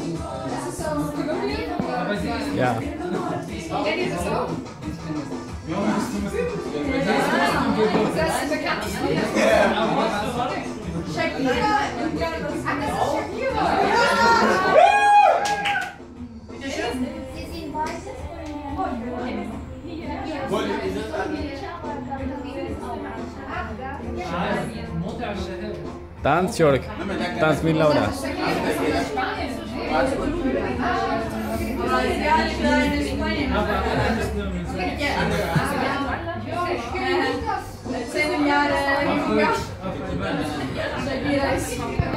Ja. Kennt ihr das auch? Das ist bekannt. Shakira. Ach, das ist Shakira. Bitte schön. Sie sind weißes Tanz, Jörg. Tanz mit Laura. Shakira ist